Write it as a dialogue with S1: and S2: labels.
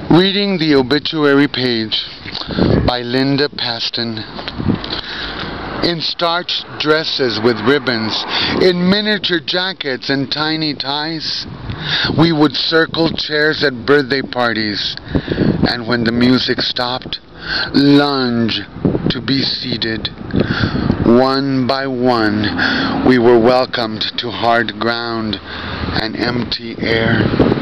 S1: Reading the obituary page by Pastan. In starched dresses with ribbons, in miniature jackets and tiny ties, we would circle chairs at birthday parties, and when the music stopped, lunge to be seated. One by one, we were welcomed to hard ground and empty air.